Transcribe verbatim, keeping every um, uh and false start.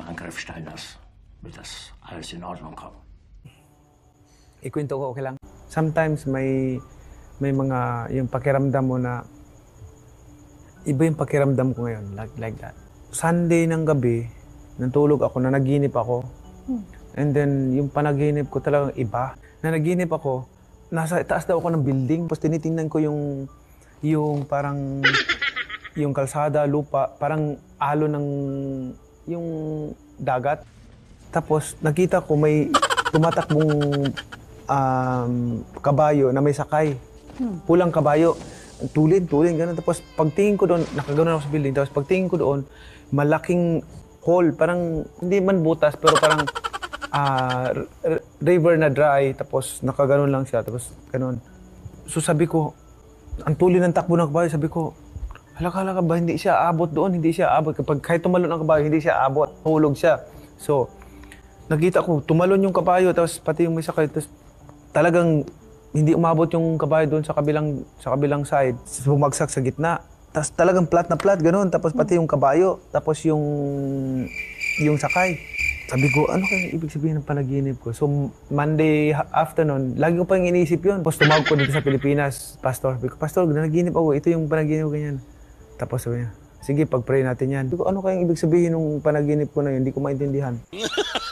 Angriff Steiners wird das alles in Ordnung kommen. Ikwento ko, okay lang? Sometimes may may mga yung pakiramdam mo na iba yung pakiramdam ko ngayon, like, like that. Sunday ng gabi, natulog ako, nanaginip ako. Hmm. And then yung panaginip ko talagang iba. Nanaginip ako, nasa taas daw ako ng building. Tapos tinitingnan ko yung yung parang yung kalsada, lupa, parang alo ng yung dagat. Tapos nakita ko may tumatakbong um, kabayo na may sakay. Hmm. Pulang kabayo. Tulin, tulin, gano'n. Tapos pagtingin ko doon, nakagano'n ako sa building. Tapos pagtingin ko doon, malaking hole. Parang, hindi man butas, pero parang uh, river na dry. Tapos nakagano'n lang siya. Tapos gano'n. So sabi ko, ang tulin ng takbo ng kabayo, sabi ko, halaka-halaka ba, hindi siya abot doon, hindi siya abot. Kapag kahit tumalon ang kabayo, hindi siya abot. Hulog siya. So, nakita ko, tumalon yung kabayo, tapos pati yung may sakay, tapos talagang hindi umabot yung kabayo doon sa kabilang sa kabilang side, bumagsak sa gitna. Tapos talagang flat na flat, ganoon. Tapos pati yung kabayo, tapos yung yung sakay. Sabi ko, ano kaya ibig sabihin ng panaginip ko? So, Monday afternoon, lagi ko pa yung iniisip yun. Tapos tumawag ko dito sa Pilipinas, Pastor. Sabi ko, Pastor, nanaginip ako, ito yung panaginip ko ganyan. Tapos sabi niya, sige, pag-pray natin yan. Sabi ko, ano kaya ibig sabihin ng panaginip ko na yun? Hindi ko maintindihan.